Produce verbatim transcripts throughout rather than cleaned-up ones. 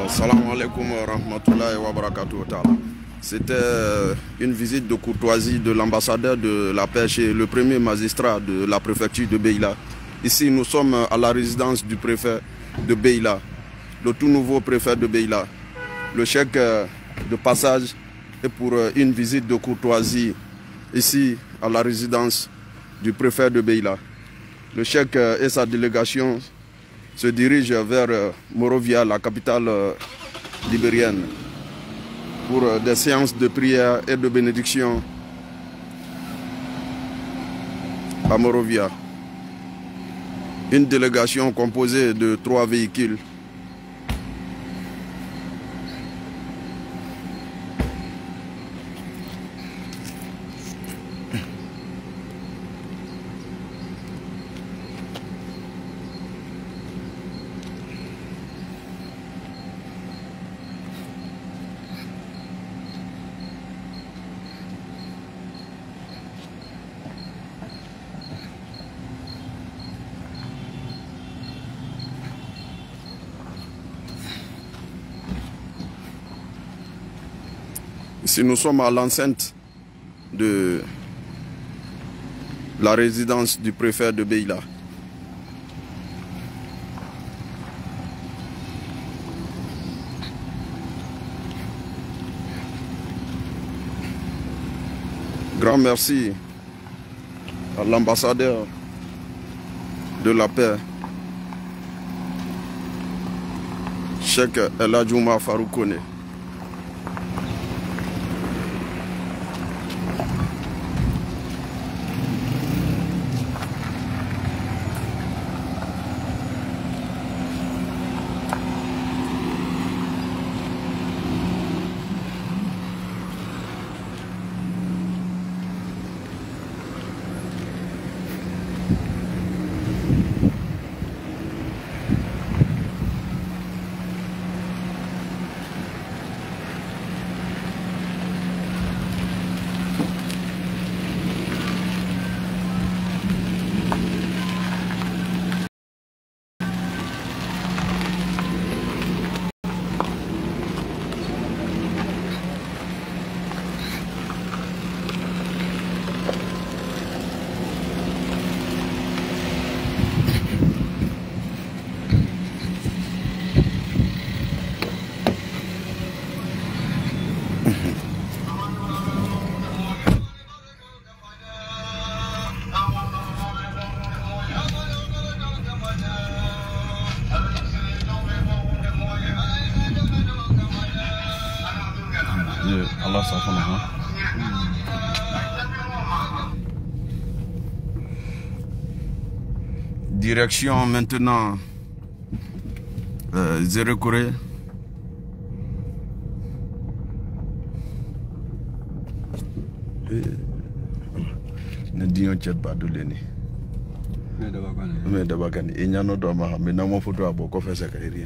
Salam alaikum wa rahmatullahi wa barakatuh. C'était une visite de courtoisie de l'ambassadeur de la paix chez le premier magistrat de la préfecture de Beila. Ici, nous sommes à la résidence du préfet de Beila, le tout nouveau préfet de Beila. Le chèque de passage est pour une visite de courtoisie ici à la résidence du préfet de Beila. Le chèque et sa délégation se dirigent vers Monrovia, la capitale libérienne, pour des séances de prière et de bénédiction à Monrovia. Une délégation composée de trois véhicules. Ici, nous sommes à l'enceinte de la résidence du préfet de Beila. Grand merci à l'ambassadeur de la paix, Cheikh El Hadji Oumar Farouk Koné. Allah s'en Direction maintenant euh, Zéro Corée. Ne disons pas de l'année. Mais d'abord, il y a un autre homme, mais non, mon photo a beaucoup fait sa carrière.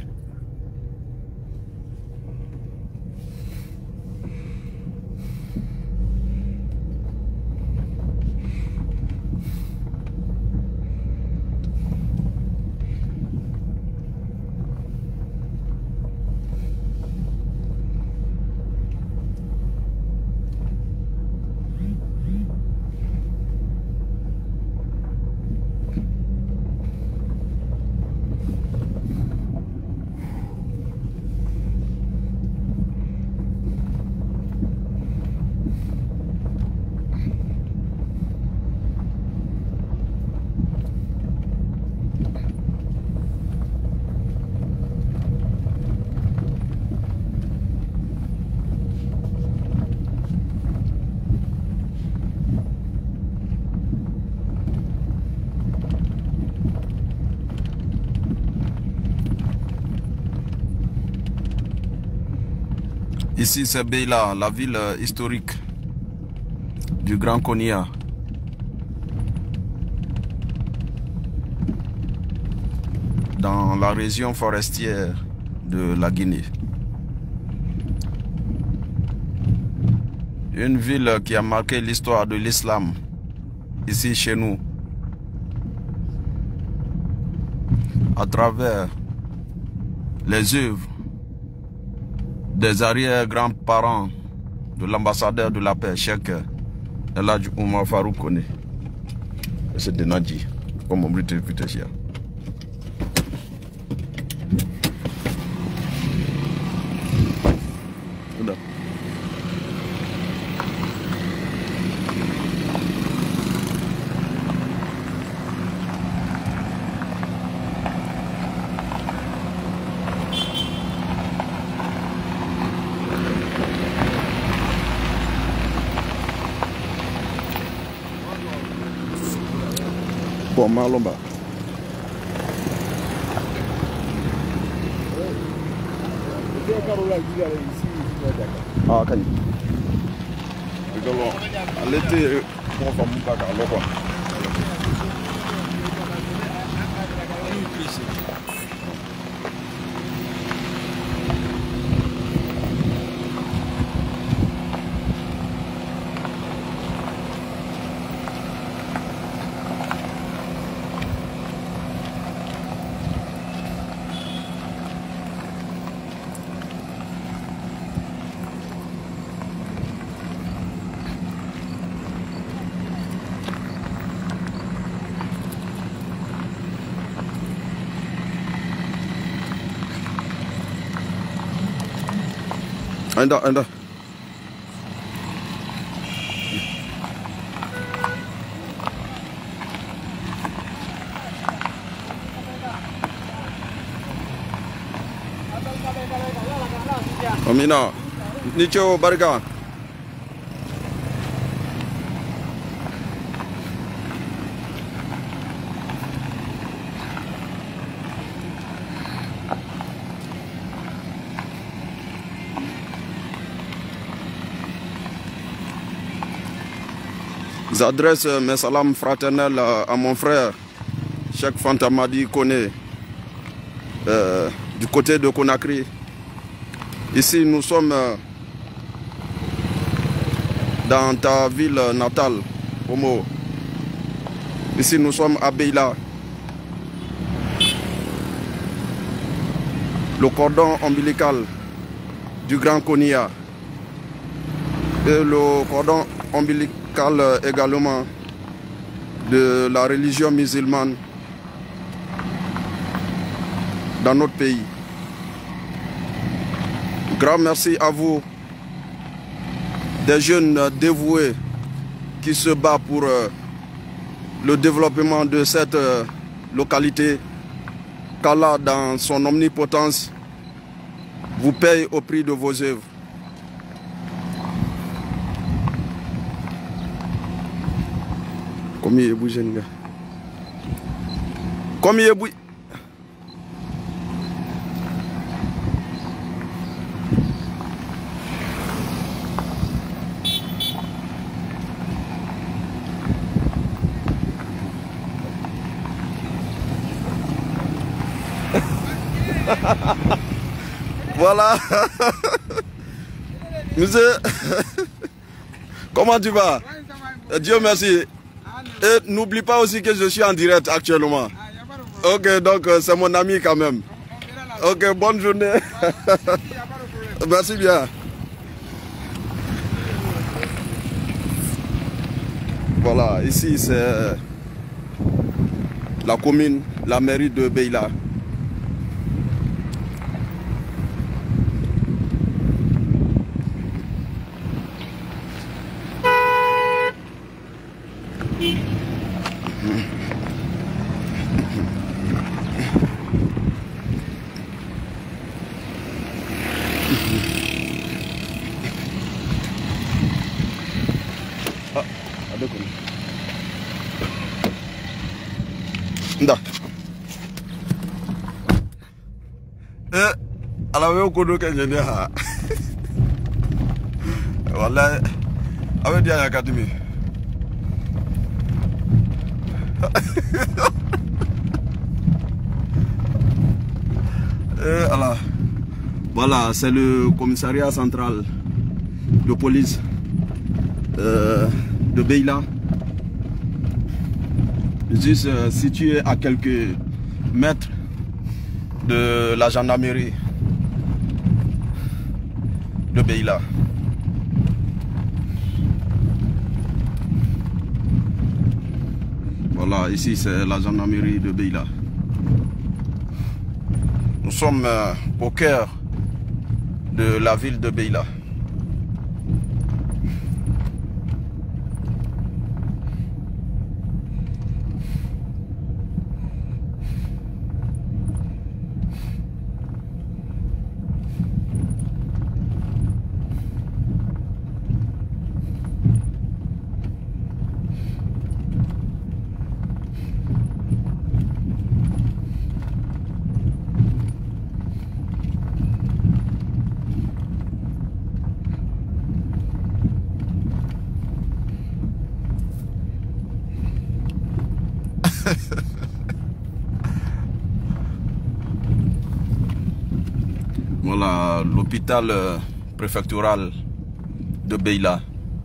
Ici, c'est Beila, la ville historique du Grand Konya. Dans la région forestière de la Guinée. Une ville qui a marqué l'histoire de l'islam ici chez nous. À travers les œuvres des arrière-grands-parents de l'ambassadeur de la paix, Cheikh El Hadj Oumar Farouk Koné. C'est de Nadji, comme on dit plus cher. Bon, Malomba. Ah, quand même. Elle était pour faire mon bac à l'eau. Anda, anda. Amina, nicho barga. J'adresse mes salams fraternels à mon frère Cheikh Fantamadi Koné euh, du côté de Conakry. Ici nous sommes euh, dans ta ville natale, Homo. Ici nous sommes à Beila. Le cordon ombilical du Grand Konia et le cordon ombilical également de la religion musulmane dans notre pays. Grand merci à vous, des jeunes dévoués qui se battent pour euh, le développement de cette euh, localité, qu'Allah dans son omnipotence vous paye au prix de vos œuvres. Comme il est bougé, les gars. Comme il est bougé. Voilà. Monsieur, comment tu vas? Dieu merci. Et n'oublie pas aussi que je suis en direct actuellement. Ok, donc c'est mon ami quand même. Ok, bonne journée. Merci bien. Voilà, ici c'est la commune, la mairie de Beila. Nda. Eh, alawe okodo kenjene ha. Wallahi, awe dia ya kadimi. Eh, ala. Voilà, c'est le commissariat central de police euh, de Beila. Juste euh, situé à quelques mètres de la gendarmerie. de Beila. Voilà, ici c'est la gendarmerie de Beila. Nous sommes euh, au cœur de la ville de Beila. Voilà l'hôpital euh, préfectoral de Beila.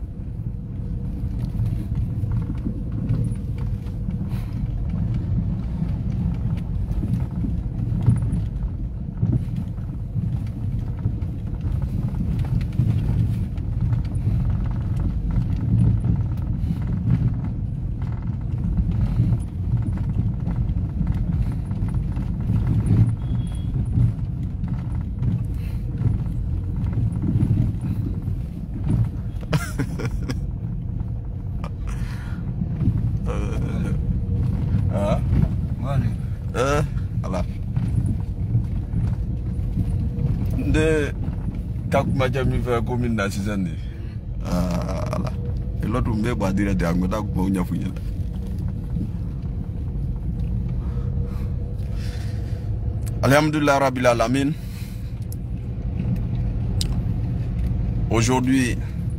Ah, euh, voilà. De kakuma jami fa commune na sisane. Ah, voilà. Et l'autre me ba dire de angota ko nya funya. Alhamdulillah Rabbil Alamin. Aujourd'hui,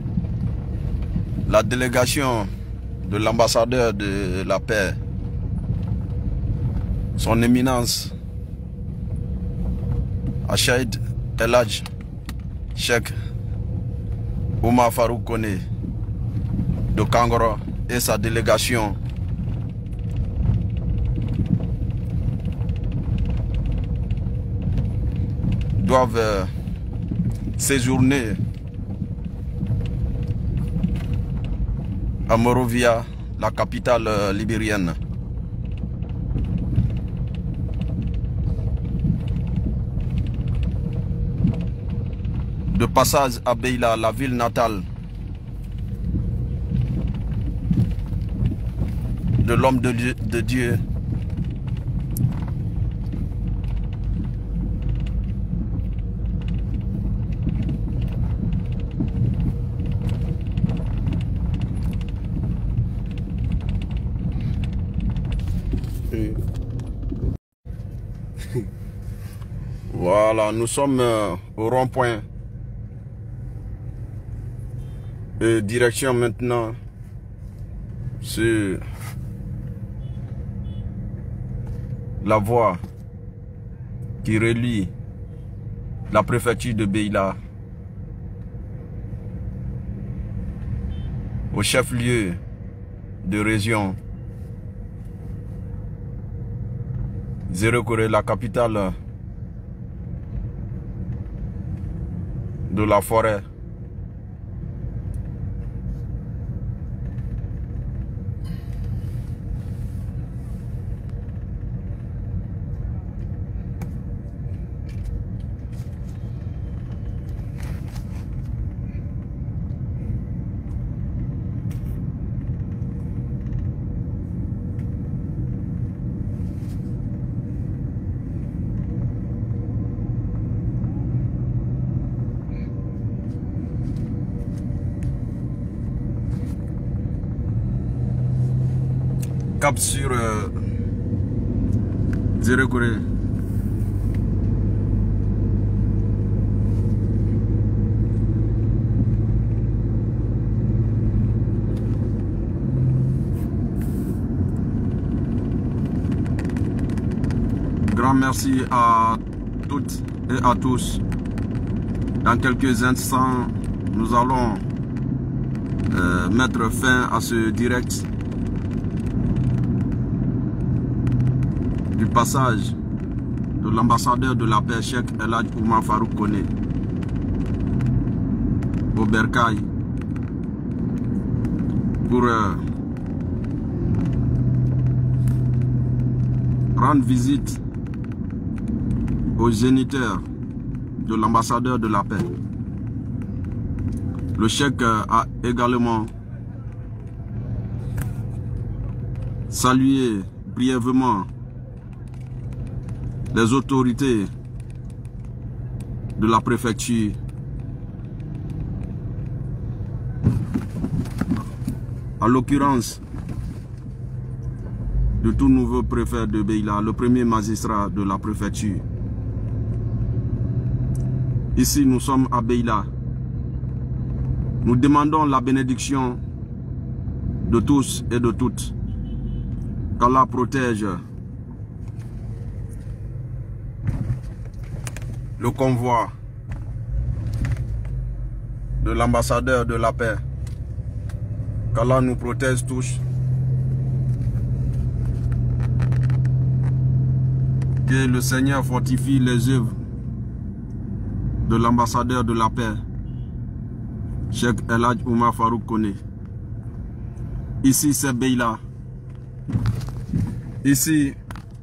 la délégation de l'ambassadeur de la paix, son éminence, Achaïd El Hadj Cheikh Oumar Farouk Koné de Kangoro et sa délégation doivent euh, séjourner à Monrovia, la capitale euh, libérienne. De passage à Beila, la ville natale de l'homme de, de Dieu, voilà, nous sommes euh, au rond-point. Et direction maintenant sur la voie qui relie la préfecture de Beila au chef-lieu de région Zéro-Corée, la capitale de la forêt. Cap sur euh, Zéro-Corée. Grand merci à toutes et à tous. Dans quelques instants, nous allons euh, mettre fin à ce direct du passage de l'ambassadeur de la paix, Cheikh El Hadj Oumar Farouk Koné. au bercail pour euh, rendre visite aux géniteurs de l'ambassadeur de la paix. Le cheikh a également salué brièvement les autorités de la préfecture à l'occurrence de tout nouveau préfet de Beila, le premier magistrat de la préfecture. Ici, nous sommes à Beila. Nous demandons la bénédiction de tous et de toutes. Qu'Allah protège le convoi de l'ambassadeur de la paix. Qu'Allah nous protège tous. Que le Seigneur fortifie les œuvres de l'ambassadeur de la paix, Cheikh El Hadj Oumar Farouk Koné. Ici, c'est Beila. Ici,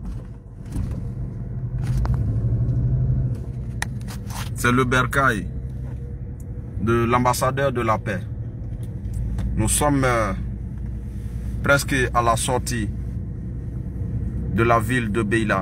c'est le bercail de l'ambassadeur de la paix. Nous sommes euh, presque à la sortie de la ville de Beila.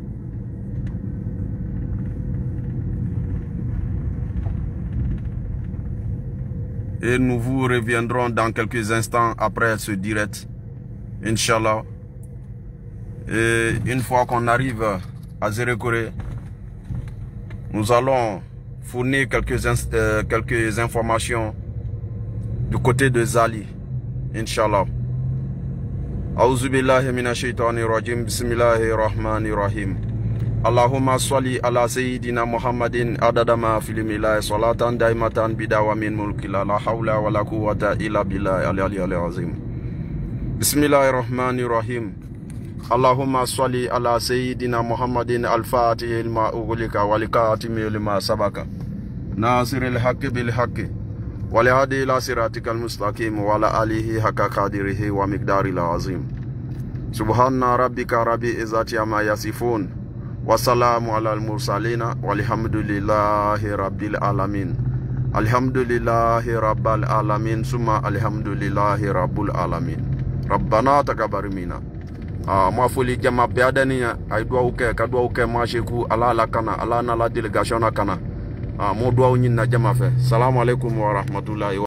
Et nous vous reviendrons dans quelques instants après ce direct, Inch'Allah. Et une fois qu'on arrive à Zérekore, nous allons fournir quelques, euh, quelques informations du côté de Zali, Inch'Allah. A'udhu billahi minash shaitani rajim, bismillahir rahmanir rahim. Allahumma salli ala sayyidina Muhammadin adadama filimillah salatan daimatan bidawa min mulkila la hawla wa la quwwata illa billahi al-aliyyil azim. Bismillahir rahmanir rahim. Allahumma salli ala sayyidina Muhammadin al-fatihil ma'ughliqa wal khatimil lima sabaka nasiril haqqi bil haqqi wal hadi ila siratikal mustaqim wa ala alihi haqqa qadirihi wa miqdaril azim. Subhana rabbika rabbil izzati amma yasifun. Wassalamu ala al-mursalina walhamdulillahi rabbil alamin. Alhamdulillahi rabbil alamin summa alhamdulillahi rabbil alamin. Rabbana taqabbal minna. Ah, moi foli jama beadani ay do uke ka do uke ma sheku ala la kana ala na la délégation na kana. Ah, mo do nyin na jama fe. Salam alaikum wa rahmatullahi.